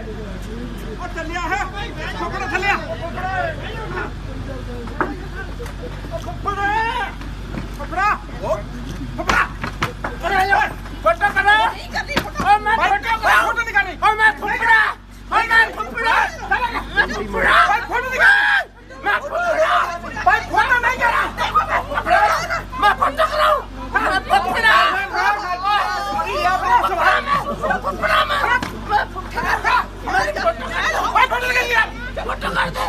चलिया है पकड़ा चलिया पकड़ा पकड़ा अरे यार फोटो करो ओ मैं फोटो निकाली ओ मैं फुफड़ा भाई फोटो निकाल मैं फुफड़ा भाई फोटो नहीं करा मैं फोटो कराऊं मैं फुफड़ा फोटो कर दे